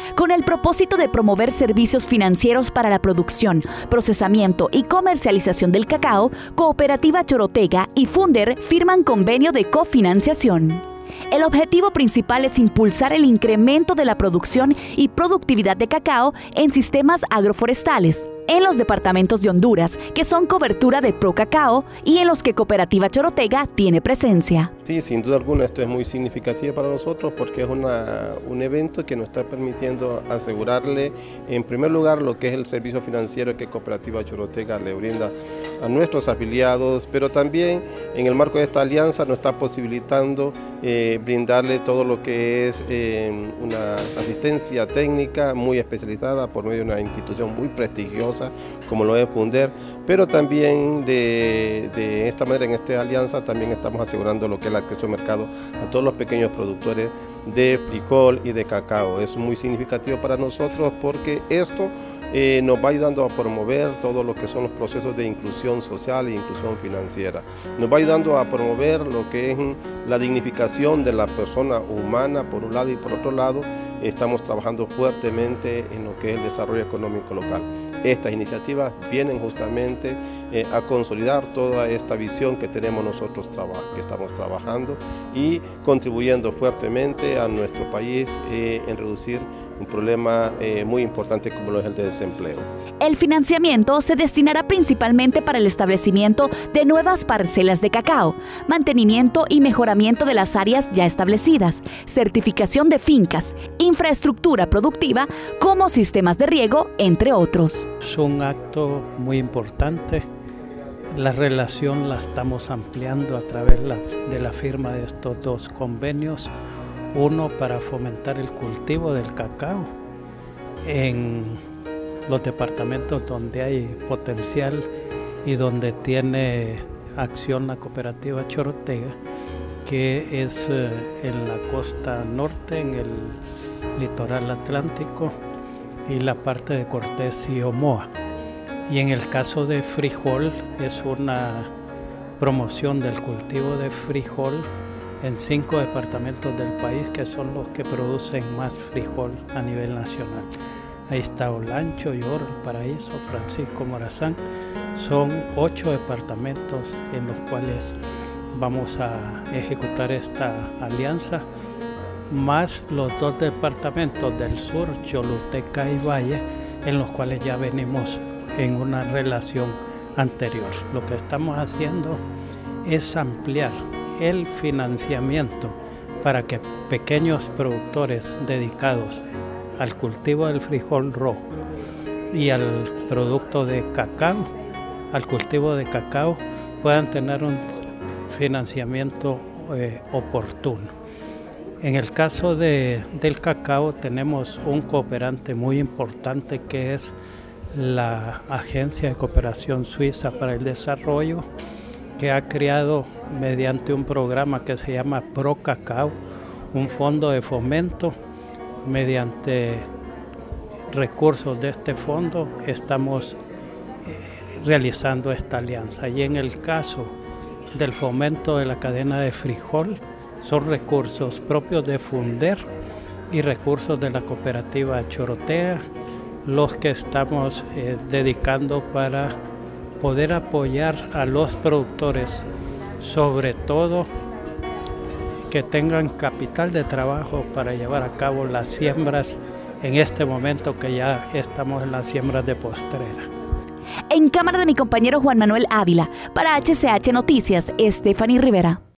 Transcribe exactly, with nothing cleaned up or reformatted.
Con el propósito de promover servicios financieros para la producción, procesamiento y comercialización del cacao, Cooperativa Chorotega y Funder firman convenio de cofinanciación. El objetivo principal es impulsar el incremento de la producción y productividad de cacao en sistemas agroforestales, en los departamentos de Honduras, que son cobertura de Procacao, y en los que Cooperativa Chorotega tiene presencia. Sí, sin duda alguna esto es muy significativo para nosotros porque es una, un evento que nos está permitiendo asegurarle en primer lugar lo que es el servicio financiero que Cooperativa Chorotega le brinda a nuestros afiliados, pero también en el marco de esta alianza nos está posibilitando eh, brindarle todo lo que es eh, una asistencia técnica muy especializada por medio de una institución muy prestigiosa como lo es Funder, pero también de, de esta manera, en esta alianza, también estamos asegurando lo que es el acceso al mercado a todos los pequeños productores de frijol y de cacao. Es muy significativo para nosotros porque esto eh, nos va ayudando a promover todo lo que son los procesos de inclusión social e inclusión financiera. Nos va ayudando a promover lo que es la dignificación de la persona humana por un lado, y por otro lado estamos trabajando fuertemente en lo que es el desarrollo económico local. Estas iniciativas vienen justamente eh, a consolidar toda esta visión que tenemos nosotros que estamos trabajando y contribuyendo fuertemente a nuestro país eh, en reducir un problema eh, muy importante como lo es el de desempleo. El financiamiento se destinará principalmente para el establecimiento de nuevas parcelas de cacao, mantenimiento y mejoramiento de las áreas ya establecidas, certificación de fincas, infraestructura productiva como sistemas de riego, entre otros. Es un acto muy importante. La relación la estamos ampliando a través de la firma de estos dos convenios. Uno para fomentar el cultivo del cacao en los departamentos donde hay potencial y donde tiene acción la Cooperativa Chorotega, que es en la costa norte, en el litoral atlántico y la parte de Cortés y Omoa. Y en el caso de frijol es una promoción del cultivo de frijol en cinco departamentos del país que son los que producen más frijol a nivel nacional. Ahí está Olancho, Lloro, El Paraíso, Francisco Morazán. Son ocho departamentos en los cuales vamos a ejecutar esta alianza, más los dos departamentos del sur, Choluteca y Valle, en los cuales ya venimos en una relación anterior. Lo que estamos haciendo es ampliar el financiamiento para que pequeños productores dedicados al cultivo del frijol rojo y al producto de cacao, al cultivo de cacao, puedan tener un financiamiento eh, oportuno. En el caso de, del cacao tenemos un cooperante muy importante que es la Agencia de Cooperación Suiza para el Desarrollo, que ha creado mediante un programa que se llama Procacao, un fondo de fomento. Mediante recursos de este fondo estamos eh, realizando esta alianza. Y en el caso del fomento de la cadena de frijol, son recursos propios de Funder y recursos de la Cooperativa Chorotega los que estamos eh, dedicando para poder apoyar a los productores, sobre todo que tengan capital de trabajo para llevar a cabo las siembras en este momento que ya estamos en las siembras de postrera. En cámara de mi compañero Juan Manuel Ávila, para H C H Noticias, Stephanie Rivera.